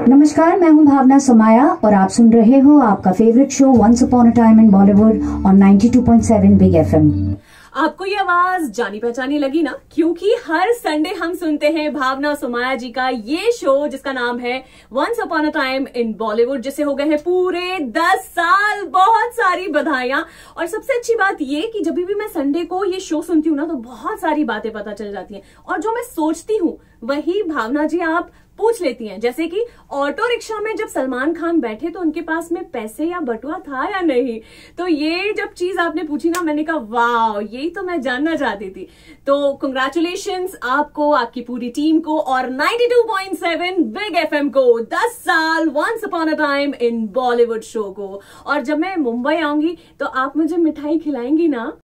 नमस्कार, मैं हूं भावना सोमाया और आप सुन रहे हो आपका favourite show once upon a time in Bollywood on 92.7 Big FM. आपको ये आवाज जानी पहचानी लगी ना, क्योंकि हर संडे हम सुनते हैं भावना सोमाया जी का ये शो जिसका नाम है once upon a time in Bollywood, जिसे हो गए हैं पूरे 10 साल। बहुत सारी बधाइयां। और सबसे अच्छी बात ये कि जब भी मैं संडे को ये शो सुनती हूँ ना, तो बहुत सारी बातें पता चल जाती हैं और जो मैं सोचती हूँ वही भावना जी आप पूछ लेती हैं। जैसे कि ऑटो रिक्शा में जब सलमान खान बैठे तो उनके पास में पैसे या बटुआ था या नहीं। तो ये जब चीज आपने पूछी ना, मैंने कहा वाह, यही तो मैं जानना चाहती थी। तो कंग्रेचुलेशंस आपको, आपकी पूरी टीम को और 92.7 बिग एफएम को 10 साल once upon a time in Bollywood show को। और जब मैं मुंबई आऊंगी तो आप मुझे मिठाई खिलाएंगी ना?